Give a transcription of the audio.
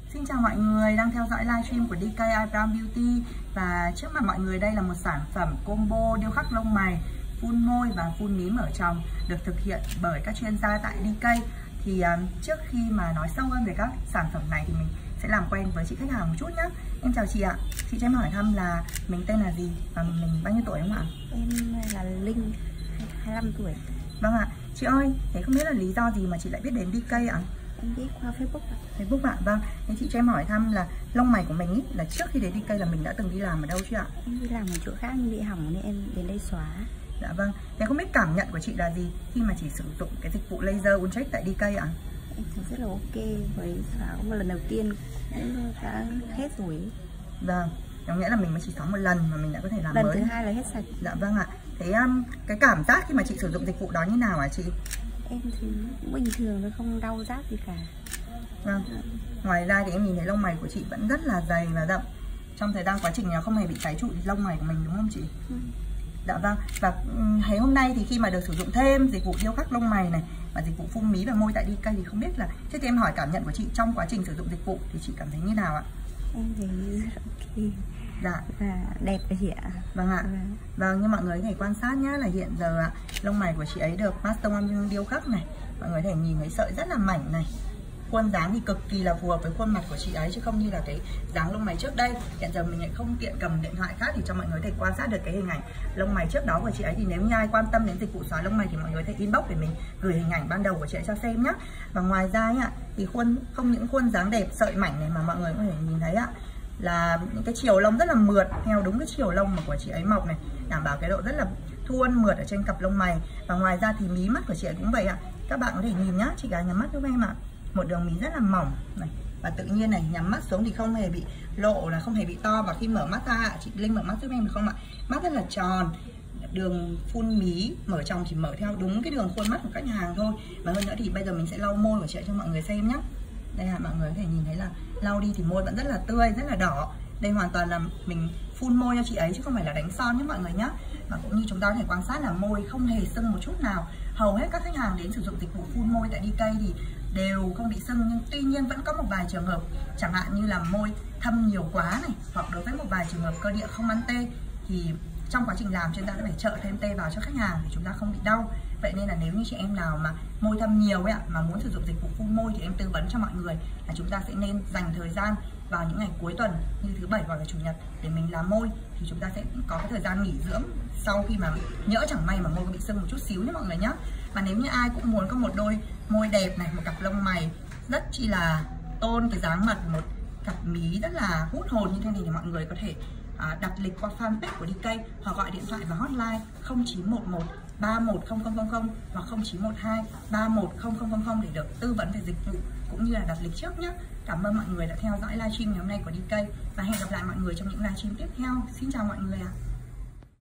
Xin chào mọi người đang theo dõi livestream của DK Eyebrow Beauty. Và trước mặt mọi người đây là một sản phẩm combo điêu khắc lông mày, phun môi và phun mí mở tròng được thực hiện bởi các chuyên gia tại DK. Thì trước khi mà nói sâu hơn về các sản phẩm này thì mình sẽ làm quen với chị khách hàng một chút nhé. Em chào chị ạ. Chị cho em hỏi thăm là mình tên là gì và mình bao nhiêu tuổi không ạ? Em là Linh, 25 tuổi. Vâng ạ. Chị ơi, thế không biết là lý do gì mà chị lại biết đến DK ạ? Em biết qua Facebook ạ. Facebook ạ. Vâng. Thế chị cho em hỏi thăm là lông mày của mình ý, là trước khi đến DK là mình đã từng đi làm ở đâu chưa ạ? Em đi làm ở chỗ khác nhưng bị hỏng nên em đến đây xóa. Dạ vâng. Thế không biết cảm nhận của chị là gì khi mà chị sử dụng cái dịch vụ laser Ultrax tại DK ạ? Em thấy rất là ok, với xóa một lần đầu tiên cũng đã hết rồi. Vâng. Có nghĩa là mình mới chỉ xóa một lần mà mình đã có thể làm lần mới. Lần thứ hai là hết sạch. Dạ vâng ạ. Thế cái cảm giác khi mà chị sử dụng dịch vụ đó như nào hả chị? Em thấy bình thường, nó không đau rát gì cả. Vâng. Ngoài ra thì em nhìn thấy lông mày của chị vẫn rất là dày và đậm. Trong thời gian quá trình không hề bị cháy trụi lông mày của mình đúng không chị? Dạ vâng. Và ngày hôm nay thì khi mà được sử dụng thêm dịch vụ điêu khắc lông mày này và dịch vụ phun mí và môi tại DK thì không biết là trước tiên em hỏi cảm nhận của chị trong quá trình sử dụng dịch vụ thì chị cảm thấy như nào ạ? Em thấy rất ok. Dạ. Và đẹp rồi chị ạ. Vâng ạ. Vâng, như mọi người có thể quan sát nhá, là hiện giờ lông mày của chị ấy được Master One điêu khắc này. Mọi người có thể nhìn thấy sợi rất là mảnh này. Khuôn dáng thì cực kỳ là phù hợp với khuôn mặt của chị ấy, chứ không như là cái dáng lông mày trước đây. Hiện giờ mình lại không tiện cầm điện thoại khác thì cho mọi người có thể quan sát được cái hình ảnh lông mày trước đó của chị ấy. Thì nếu như ai quan tâm đến dịch vụ xóa lông mày thì mọi người có thể inbox để mình gửi hình ảnh ban đầu của chị ấy cho xem nhé. Và ngoài ra nhá, thì không những khuôn dáng đẹp sợi mảnh này mà mọi người có thể nhìn thấy là những cái chiều lông rất là mượt theo đúng cái chiều lông mà của chị ấy mọc này, đảm bảo cái độ rất là thuôn mượt ở trên cặp lông mày. Và ngoài ra thì mí mắt của chị ấy cũng vậy ạ. Các bạn có thể nhìn nhá, chị gái nhắm mắt giúp em ạ. Một đường mí rất là mỏng này, và tự nhiên này, nhắm mắt xuống thì không hề bị lộ, là không hề bị to. Và khi mở mắt ra, chị Linh mở mắt giúp em được không ạ? Mắt rất là tròn, đường phun mí mở tròng chỉ mở theo đúng cái đường khuôn mắt của khách hàng thôi. Và hơn nữa thì bây giờ mình sẽ lau môi của chị cho mọi người xem nhé. Đây là mọi người có thể nhìn thấy là lau đi thì môi vẫn rất là tươi, rất là đỏ. Đây hoàn toàn là mình phun môi cho chị ấy chứ không phải là đánh son nhé mọi người nhé. Và cũng như chúng ta có thể quan sát là môi không hề sưng một chút nào. Hầu hết các khách hàng đến sử dụng dịch vụ phun môi tại DK thì đều không bị sưng, nhưng tuy nhiên vẫn có một vài trường hợp chẳng hạn như là môi thâm nhiều quá này, hoặc đối với một vài trường hợp cơ địa không ăn tê thì trong quá trình làm chúng ta đã phải trợ thêm tê vào cho khách hàng để chúng ta không bị đau. Vậy nên là nếu như chị em nào mà môi thâm nhiều ấy mà muốn sử dụng dịch vụ phun môi thì em tư vấn cho mọi người là chúng ta sẽ nên dành thời gian vào những ngày cuối tuần như thứ Bảy hoặc là Chủ nhật để mình làm môi, thì chúng ta sẽ có cái thời gian nghỉ dưỡng sau khi mà nhỡ chẳng may mà môi có bị sưng một chút xíu nhé mọi người nhé. Mà nếu như ai cũng muốn có một đôi môi đẹp này, một cặp lông mày rất chi là tôn cái dáng mặt, một cặp mí rất là hút hồn như thế này thì mọi người có thể đặt lịch qua fanpage của DK hoặc gọi điện thoại vào hotline 0911 310000 hoặc 0912 310000 để được tư vấn về dịch vụ cũng như là đặt lịch trước nhé. Cảm ơn mọi người đã theo dõi livestream ngày hôm nay của DK và hẹn gặp lại mọi người trong những livestream tiếp theo. Xin chào mọi người ạ.